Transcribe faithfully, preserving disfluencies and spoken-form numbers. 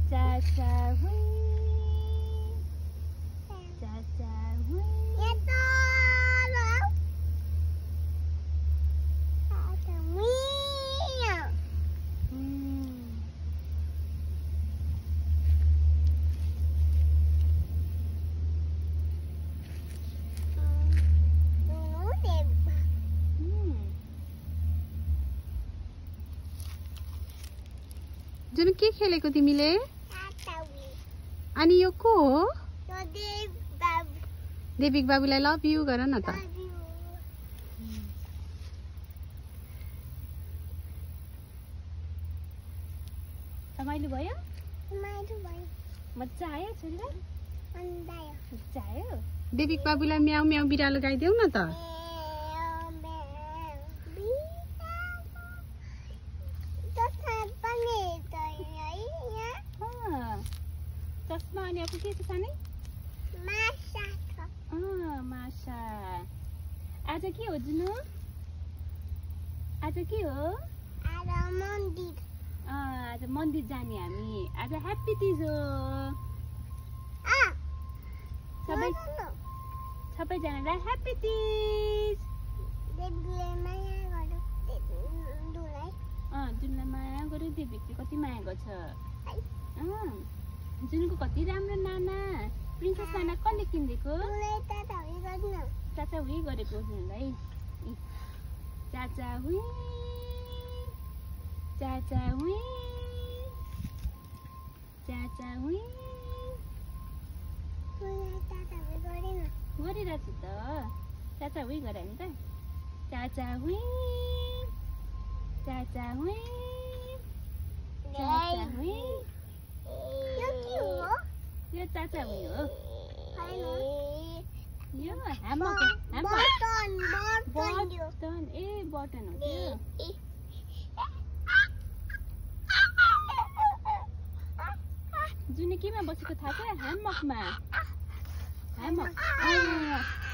चाचा हुई चाचा हुई जुन के खेलेको तिमीले अनि यो को हो देविक बाबुलाई लभ यु गर न त रमाइलो भयो मजा आयो छोरीलाई मजा आयो देविक बाबुलाई म्याउ म्याउ बिरालो गाइदेऊ न त चस्मा अनि अब के छ सानै माछा छ अँ माछा आज के हो जुनु आज के हो आज मन्दिर अँ आज मन्दिर जाने हामी आज ह्याप्पी तीज हो सबै सबैजनालाई ह्याप्पी तीज अँ जुनलाई माया गर्यो देविकले कति माया गर्छ अँ जुनको कति राम्रो नाना प्रिन्सेस नाना कसले किनिदिएको चाचा हुई गरेको जुनलाई चाचा हुई चाचा हुई चाचा हुई गरिरहेको छु त चाचा हुई गरे नि त चाचा हुई चाचा हुई चाचा हुई यो चाचा हुई हो यो ह्यामक बटन बटन ए बटन हो त्यो जुन केमा बसेको थाहा छ ह्यामकमा ह्यामक